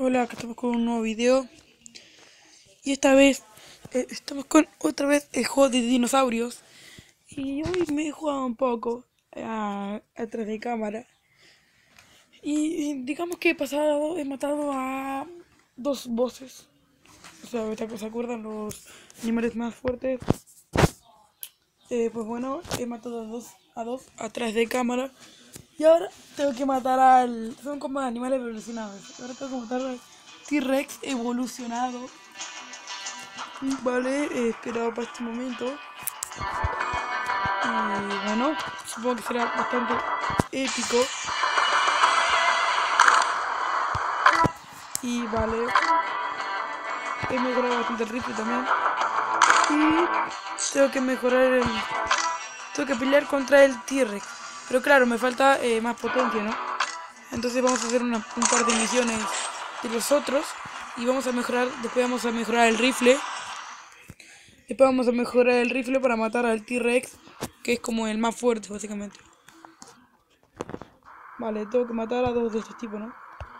Hola, acá estamos con un nuevo video y esta vez estamos con otra vez el juego de dinosaurios y hoy me he jugado un poco atrás de cámara y digamos que he matado a dos bosses, o sea, ahorita que se acuerdan los animales más fuertes. Pues bueno, he matado a dos atrás de cámara y ahora tengo que matar son como animales evolucionados, ahora tengo que matar al T-Rex evolucionado. Vale, he esperado para este momento. Y bueno, supongo que será bastante épico. Y vale, he mejorado bastante el rifle también. Y tengo que mejorar el. Tengo que pelear contra el T-Rex. Pero claro, me falta más potencia, ¿no? Entonces vamos a hacer un par de misiones de los otros. Y vamos a mejorar. Después vamos a mejorar el rifle. Después vamos a mejorar el rifle para matar al T-Rex, que es como el más fuerte, básicamente. Vale, tengo que matar a dos de estos tipos, ¿no?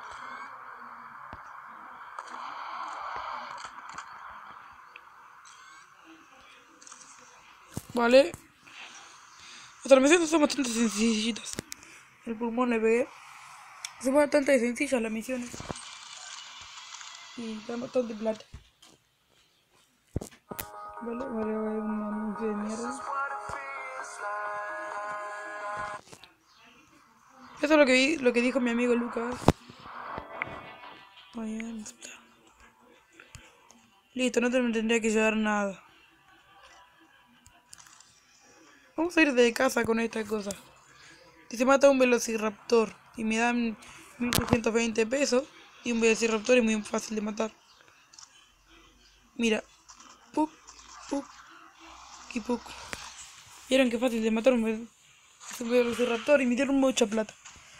Vale. Las misiones son bastante sencillitas. El pulmón le pegué. Son bastante sencillas las misiones. Y dan bastante plata. Vale, vale, vale, un anuncio de mierda. Eso es lo que dijo mi amigo Lucas. Oye, listo, no me tendría que llevar nada. Vamos a ir de casa con esta cosa. Si se mata un velociraptor y me dan 1620 pesos, y un velociraptor es muy fácil de matar. Mira. Puc, puc y puc. ¿Vieron qué fácil de matar un velociraptor? Y me dieron mucha plata.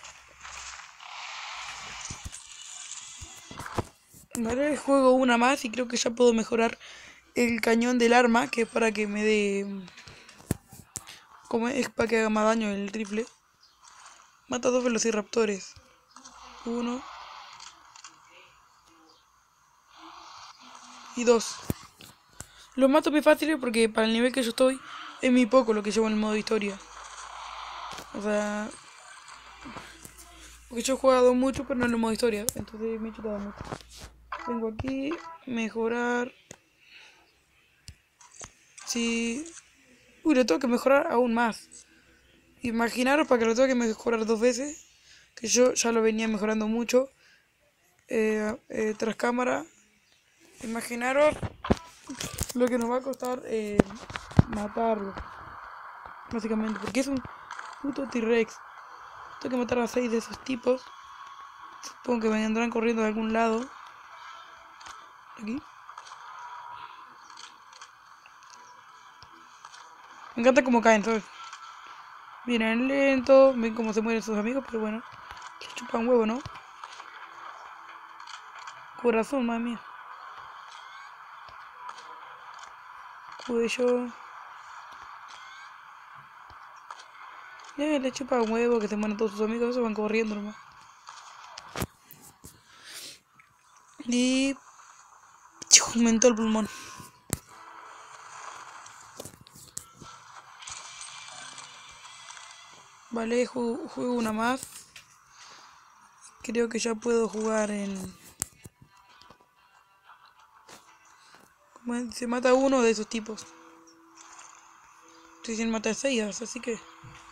Vale, juego una más y creo que ya puedo mejorar el cañón del arma, que es para que me dé. Como es para que haga más daño el rifle. Mata a dos velociraptores. Uno y dos. Los mato muy fácil porque para el nivel que yo estoy es muy poco lo que llevo en el modo historia. O sea, porque yo he jugado mucho pero no en el modo historia, entonces me he chutado mucho. Vengo aquí, mejorar. Sí. Uy, lo tengo que mejorar aún más. Imaginaros para que lo tenga que mejorar dos veces, que yo ya lo venía mejorando mucho. Tras cámara, imaginaros lo que nos va a costar matarlo, básicamente, porque es un puto T-Rex. Tengo que matar a 6 de esos tipos. Supongo que vendrán corriendo de algún lado. Aquí. Me encanta cómo caen, ¿sabes? Vienen lento, ven cómo se mueren sus amigos, pero bueno. Se chupan huevo, ¿no? Corazón, madre mía. Cuello. Le chupan huevo, que se mueren todos sus amigos, eso van corriendo nomás. Y aumentó el pulmón. Vale, juego una más. Creo que ya puedo jugar en. Se mata uno de esos tipos. Recién mata a 6, así que.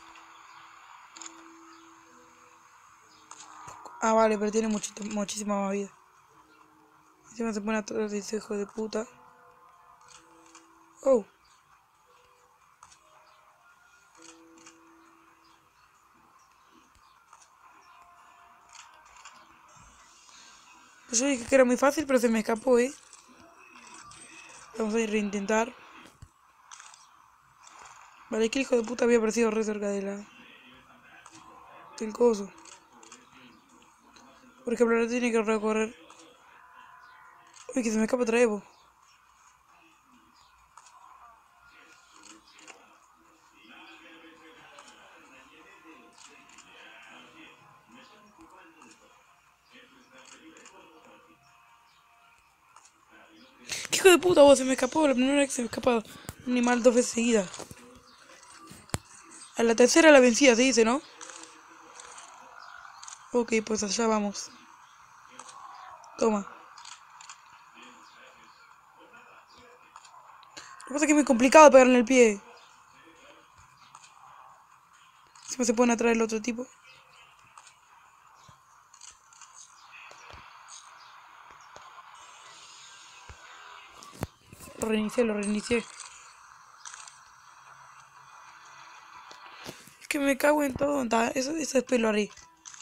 Ah, vale, pero tiene muchísima más vida. Encima se pone atrás de ese hijo de puta. Oh. Pues yo dije que era muy fácil, pero se me escapó, ¿eh? Vamos a reintentar. Vale, que el hijo de puta había aparecido re cerca del coso. Por ejemplo, ahora tiene que recorrer. Uy, que se me escapa otra Evo. hijo de puta, vos, se me escapó. La primera vez que se me escapa un animal 2 veces seguidas. A la tercera la vencida, se dice, ¿no? Ok, pues allá vamos. Toma. Lo que pasa es que es muy complicado pegarle en el pie. Si se pueden atraer el otro tipo. Lo reinicié. Es que me cago en todo. Eso después lo haré.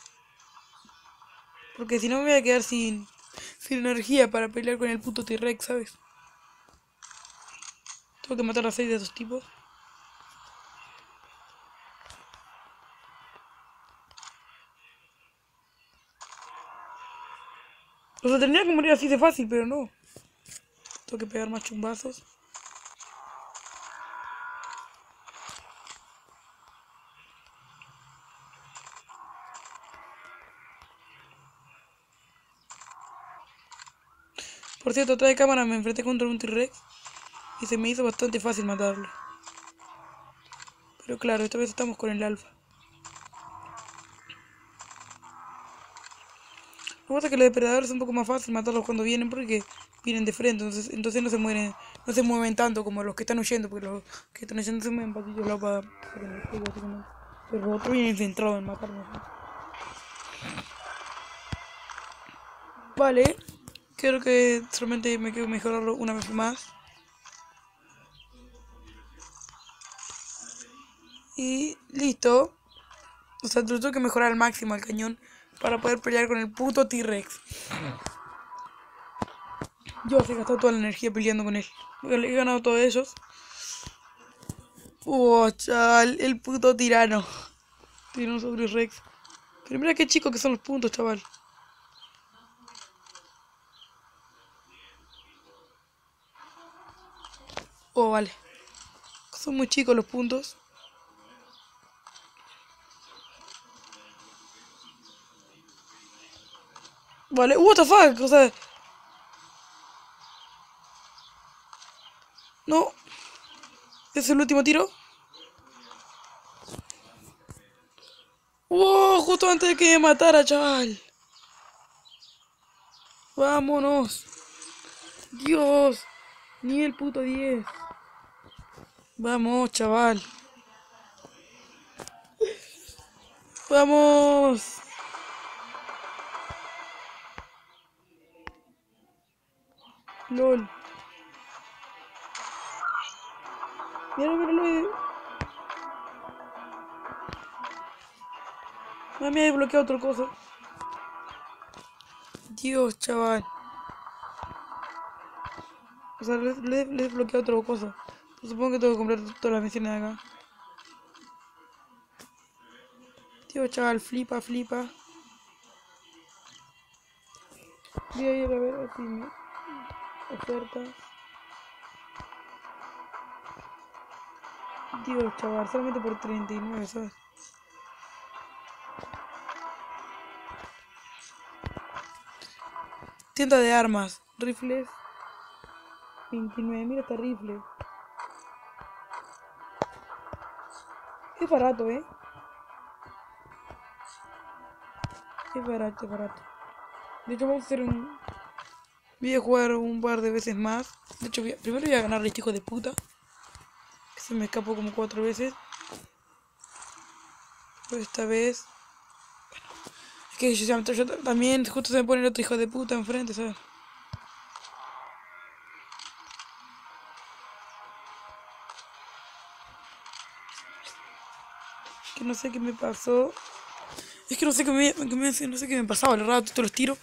Porque si no me voy a quedar sin energía para pelear con el puto T-Rex, ¿sabes? Tengo que matar a 6 de esos tipos. O sea, tendría que morir así de fácil, pero no. Tengo que pegar más chumbazos. Por cierto, otra de cámara me enfrenté contra un T-Rex y se me hizo bastante fácil matarlo. Pero claro, esta vez estamos con el alfa. Lo que pasa es que los depredadores es un poco más fácil matarlos cuando vienen porque vienen de frente, entonces no se mueven tanto como los que están huyendo, porque los que están huyendo se mueven pasillos lados para que no les pegue, básicamente. Pero los otros vienen centrados en matarnos. Vale, creo que solamente me quedo mejorarlo una vez más. Y listo. O sea, tengo que mejorar al máximo el cañón para poder pelear con el puto T-Rex. Yo he gastado toda la energía peleando con él. He ganado todos ellos. Chaval, el puto tirano. Tiranosaurio Rex. Pero mira qué chicos que son los puntos, chaval. Oh, vale. Son muy chicos los puntos. Vale, what the fuck, o sea... No. ¿Es el último tiro? ¡Wow! Justo antes de que me matara, chaval. Vámonos. Dios. Ni el puto 10. Vamos, chaval. Vamos. LOL. Mira, mira. Mami, he bloqueado otra cosa. Dios, chaval. O sea, le he bloqueado otra cosa. Pues supongo que tengo que comprar todas las misiones de acá. Dios, chaval, flipa. Voy a ir a ver si me ofertas. Dios, chaval, solamente por 39, ¿sabes? Tienda de armas, rifles. 29, mira este rifle. Es barato, ¿eh? Es barato. De hecho, vamos a hacer un... Voy a jugar un par de veces más. De hecho, primero voy a ganar este hijo de puta. Que se me escapó como 4 veces. Pero esta vez... Es que yo también justo se me pone el otro hijo de puta enfrente, ¿sabes? Que no sé qué me pasó. Es que no sé no sé qué me pasaba al rato, todos los tiros.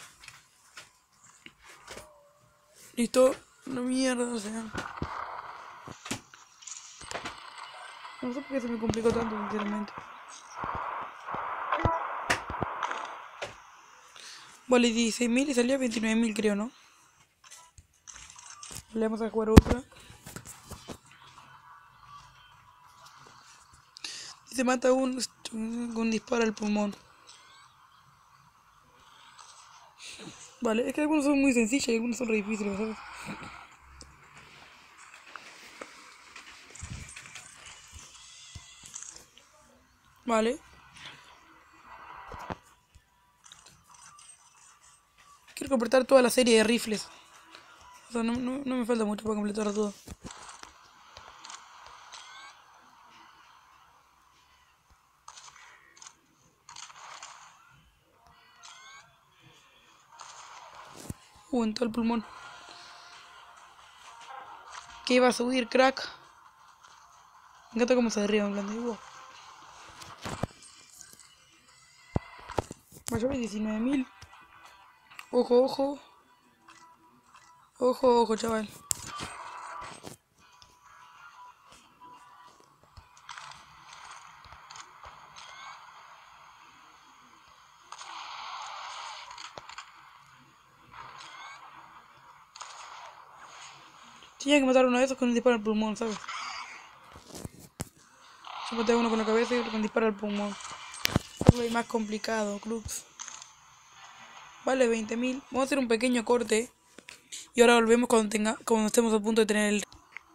Listo, una mierda, o sea. No sé por qué se me complicó tanto, sinceramente. Vale, 16.000 y salía 29.000, creo, ¿no? Le vamos a jugar otra. Y se mata un disparo al pulmón. Vale, es que algunos son muy sencillos y algunos son re difíciles, ¿sabes? Vale. Quiero completar toda la serie de rifles. O sea, no me falta mucho para completar todo. En todo el pulmón. Que iba a subir, crack. Me encanta cómo se ríe en plan de wow. Mayor de 19.000. Ojo, ojo. Ojo, ojo, chaval. Tenía que matar a uno de esos con un disparo al pulmón, ¿sabes? Yo maté a uno con la cabeza y otro con disparo al pulmón. Es más complicado, Crux. Vale, 20.000. Vamos a hacer un pequeño corte. Y ahora volvemos cuando estemos a punto de tener el...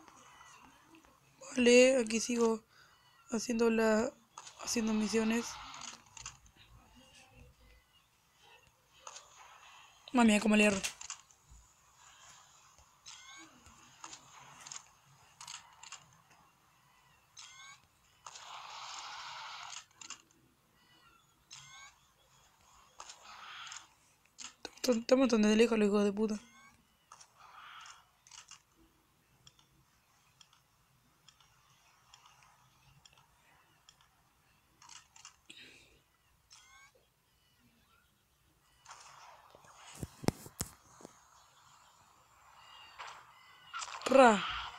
Vale, aquí sigo haciendo misiones. Mami mía, cómo le erro. Estamos tan de lejos los hijos de puta. Ra.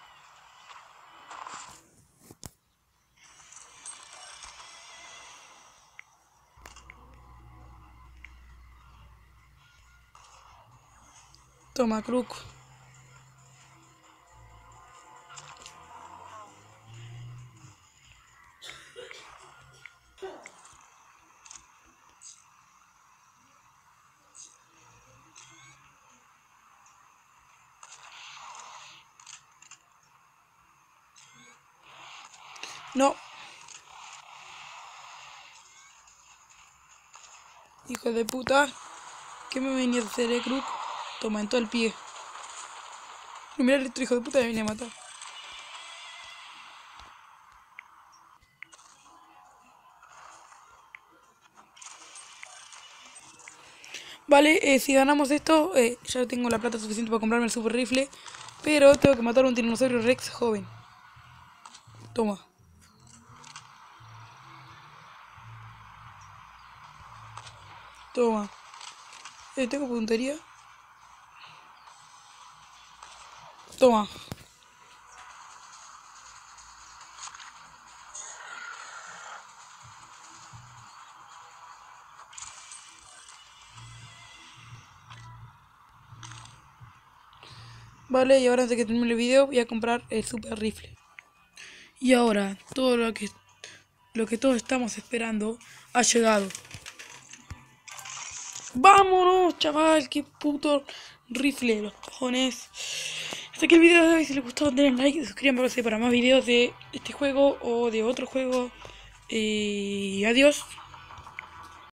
Toma, Crux. No. Hijo de puta. ¿Qué me venía a hacer, Crux? Toma, en todo el pie. Mira el otro hijo de puta me viene a matar. Vale, si ganamos esto, ya tengo la plata suficiente para comprarme el super rifle. Pero tengo que matar a un tiranosaurio Rex joven. Toma. Toma. Tengo puntería. Toma. Vale, y ahora antes de que termine el video voy a comprar el super rifle. Y ahora, todo lo que todos estamos esperando ha llegado. ¡Vámonos, chaval! ¡Qué puto rifle! Los cojones. Hasta aquí el video de hoy. Si les gustó, denle like y suscríbanse para más videos de este juego o de otro juego. Adiós.